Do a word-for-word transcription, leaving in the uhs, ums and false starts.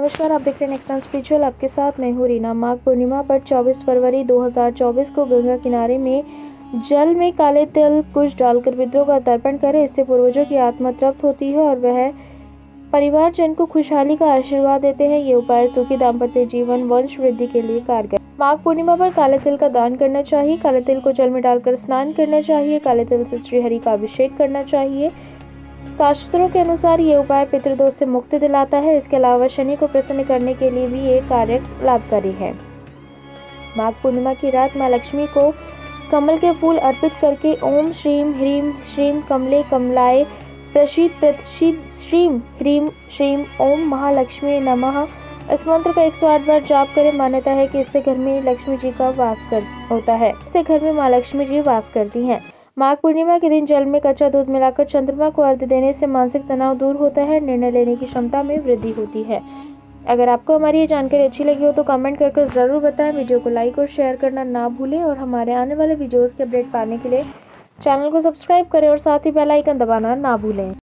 नमस्कार, आप देख रहे हैं नेक्स्ट स्पिरिचुअल। आपके साथ मैं हूँ रीना। माघ पूर्णिमा पर चौबीस फरवरी दो हज़ार चौबीस को गंगा किनारे में जल में काले तिल कुछ डालकर पितरों का तर्पण करें। इससे पूर्वजों की आत्मा तृप्त होती है और वह परिवारजन को खुशहाली का आशीर्वाद देते हैं। ये उपाय सुखी दाम्पत्य जीवन, वंश वृद्धि के लिए कारगर। माघ पूर्णिमा पर काले तिल का दान करना चाहिए। काले तिल को जल में डालकर स्नान करना चाहिए। काले तिल से श्री हरि का अभिषेक करना चाहिए। शास्त्रों के अनुसार ये उपाय पितृदोष से मुक्ति दिलाता है। इसके अलावा शनि को प्रसन्न करने के लिए भी ये कार्य लाभकारी है। माघ पूर्णिमा की रात माँ लक्ष्मी को कमल के फूल अर्पित करके ओम श्रीम ह्रीम श्रीम कमले कमलाय प्रसीद प्रसीद श्रीम ह्रीम श्रीम ओम महालक्ष्मी नमः इस मंत्र का एक सौ आठ बार जाप करें। मान्यता है कि इससे घर में लक्ष्मी जी का वास कर होता है। इससे घर में माँ लक्ष्मी जी वास करती हैं। माघ पूर्णिमा के दिन जल में कच्चा दूध मिलाकर चंद्रमा को अर्घ्य देने से मानसिक तनाव दूर होता है, निर्णय लेने की क्षमता में वृद्धि होती है। अगर आपको हमारी ये जानकारी अच्छी लगी हो तो कमेंट करके ज़रूर बताएं। वीडियो को लाइक और शेयर करना ना भूलें और हमारे आने वाले वीडियोस के अपडेट पाने के लिए चैनल को सब्सक्राइब करें और साथ ही बेल आइकन दबाना ना भूलें।